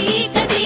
చీకటి.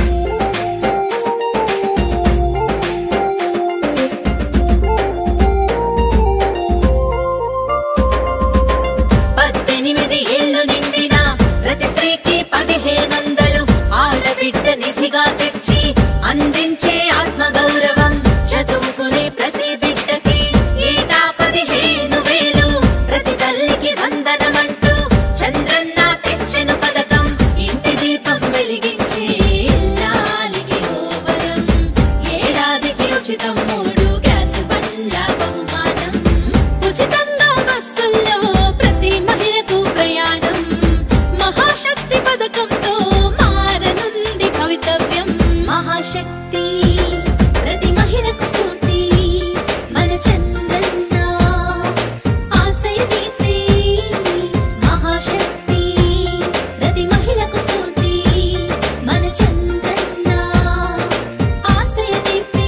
పద్దెనిమిది ఏళ్లు నిండిన ప్రతి స్త్రీకి 1500 ఆడబిడ్డ నిధిగా తెచ్చి అందించే ఆత్మగౌరవం. చదువుకునే ప్రతి బిడ్డకి ఏటా 15,000. ప్రతి తల్లికి వందనమంటూ చంద్రన్న తెచ్చెను పథకం. ఇంటి దీపం వెలిగించే ఇల్లాలికి ఓవరం. ఏడాదికి ఉచితం 3 గ్యాస్ బండ్ల బహుమానం. ఉచితంగా బస్సుల్లో ప్రతి మహిళకు ప్రయాణం. మహాశక్తి పథకంతో మారనుంది భవితవ్యం. మహాశక్తి ప్రతి మహిళకు స్ఫూర్తి. మన చంద్రన్న ఆశయ దీప్తి. మహాశక్తి ప్రతి మహిళకు స్ఫూర్తి. మన చంద్రన్న ఆశయ దీప్తి.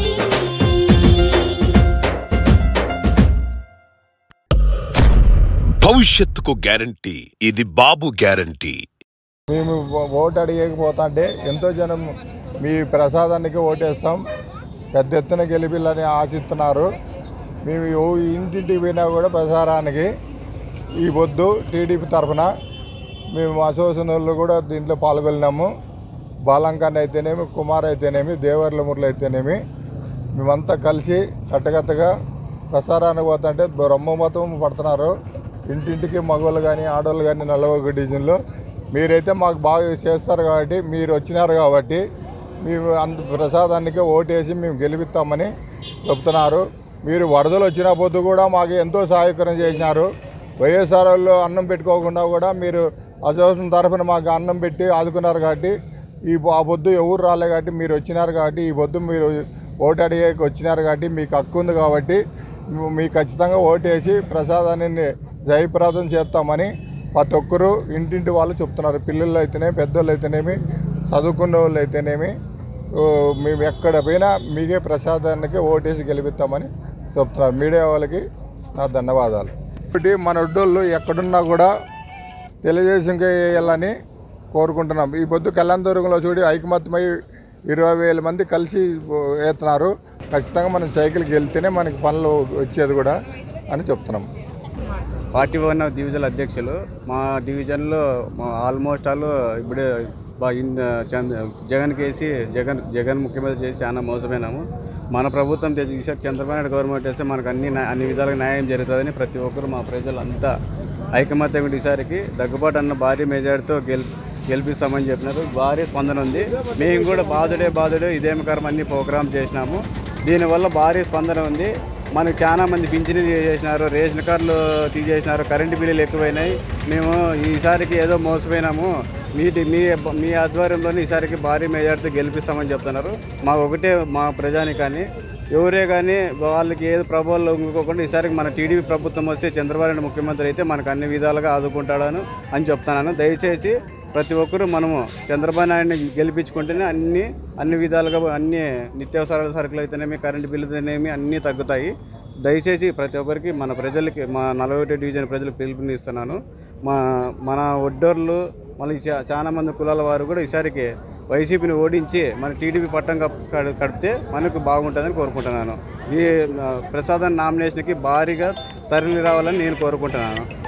భవిష్యత్తుకు గ్యారంటీ. ఇది బాబు గ్యారంటీ. మేము ఓటు అడిగకపోతుంటే ఎంతో జనం మీ ప్రసాదానికి ఓటేస్తాం, పెద్ద ఎత్తున గెలిపిల్లని ఆశిస్తున్నారు. మేము ఇంటింటికి పోయినా కూడా ప్రసారానికి ఈ పొద్దు టీడీపీ తరఫున మేము అసోసియేషన్ వాళ్ళు కూడా దీంట్లో పాల్గొన్నాము. బాలంకన్ అయితేనేమి, కుమార్ అయితేనేమి, దేవర్లమురళి అయితేనేమి మేమంతా కలిసి కట్టగత్తగా ప్రసారానికి పోతుంటే బ్రహ్మమతం పడుతున్నారు. ఇంటింటికి మగవాళ్ళు కానీ ఆడవాళ్ళు కానీ 41 డివిజన్లో మీరైతే మాకు బాగా చేస్తారు కాబట్టి, మీరు వచ్చినారు కాబట్టి మేము ప్రసాదానికి ఓటేసి మేము గెలిపిస్తామని చెప్తున్నారు. మీరు వరదలు వచ్చిన పొద్దు కూడా మాకు ఎంతో సహాయకరం చేసినారు. వైఎస్ఆర్ వాళ్ళు అన్నం పెట్టుకోకుండా కూడా మీరు అసోసియేషన్ తరఫున మాకు అన్నం పెట్టి ఆదుకున్నారు కాబట్టి ఆ పొద్దు ఎవరు రాలే కాబట్టి మీరు వచ్చినారు కాబట్టి ఈ పొద్దు మీరు ఓటు అడిగేకి వచ్చినారు కాబట్టి మీకు హక్కు ఉంది కాబట్టి మీకు ఖచ్చితంగా ఓటేసి ప్రసాదాన్ని జయప్రదం చేస్తామని ప్రతి ఒక్కరు ఇంటింటి వాళ్ళు చెప్తున్నారు. పిల్లలు అయితేనేమి, పెద్దోళ్ళు అయితేనేమి, చదువుకున్న వాళ్ళు అయితేనేమి మేము ఎక్కడ పోయినా మీకే ప్రసాదానికి ఓటేసి గెలిపిస్తామని చెప్తున్నారు. మీడియా వాళ్ళకి నా ధన్యవాదాలు. ఒకటి మన ఒడ్డోళ్ళు ఎక్కడున్నా కూడా తెలుగుదేశంకి వేయాలని కోరుకుంటున్నాం. ఈ పొద్దు కళ్యాణదుర్గంలో చూడి ఐకమత్యమై 20,000 మంది కలిసి వేస్తున్నారు. ఖచ్చితంగా మనం సైకిల్కి వెళ్తేనే మనకి పనులు వచ్చేది కూడా అని చెప్తున్నాం. పార్టీ 1 డివిజన్ అధ్యక్షులు. మా డివిజన్లో ఆల్మోస్ట్ ఆల్ ఇప్పుడే జగన్కి వేసి జగన్ ముఖ్యమంత్రి చేసి చాలా మోసమైనాము. మన ప్రభుత్వం ఈసారి చంద్రబాబు నాయుడు గవర్నమెంట్ వేస్తే మనకు అన్ని విధాలుగా న్యాయం జరుగుతుందని ప్రతి ఒక్కరు మా ప్రజలంతా ఐకమత్యం ఈసారికి దగ్గుబాటు అన్న భారీ మెజార్టీతో గెలిపిస్తామని చెప్పినారు. భారీ స్పందన ఉంది. మేము కూడా బాధుడే ఇదేమి కర్మ అన్ని ప్రోగ్రామ్ చేసినాము. దీనివల్ల భారీ స్పందన ఉంది. మనకు చాలా మంది పింఛను చేసినారు, రేషన్ కార్డులు తీసేసినారు, కరెంటు బిల్లులు ఎక్కువైనాయి. మేము ఈసారికి ఏదో మోసపోయినాము, మీ ఆధ్వర్యంలోనే ఈసారికి భారీ మెజార్టీతో గెలిపిస్తామని చెప్తున్నారు. మా ప్రజానికాన్ని ఎవరే కానీ వాళ్ళకి ఏదో ప్రభావాలు ఇంకోకుండా ఈసారికి మన టీడీపీ ప్రభుత్వం వస్తే చంద్రబాబు నాయుడు ముఖ్యమంత్రి అయితే మనకు అన్ని విధాలుగా ఆదుకుంటాడని చెప్తున్నాను. దయచేసి ప్రతి ఒక్కరూ మనము చంద్రబాబు నాయుడిని గెలిపించుకుంటేనే అన్ని విధాలుగా అన్ని నిత్యావసరాల సరుకులు అయితేనేమి, కరెంటు బిల్లు అయితేనేమి అన్నీ తగ్గుతాయి. దయచేసి ప్రతి ఒక్కరికి మన ప్రజలకి, మా 41 డివిజన్ ప్రజలకు పిలుపునిస్తున్నాను. మన ఒడ్డోర్లు మళ్ళీ చాలా మంది కులాల వారు కూడా ఈసారికి వైసీపీని ఓడించి మన టీడీపీ పట్టం కడిపితే మనకు బాగుంటుందని కోరుకుంటున్నాను. ఈ ప్రసాదం నామినేషన్కి భారీగా తరలి రావాలని నేను కోరుకుంటున్నాను.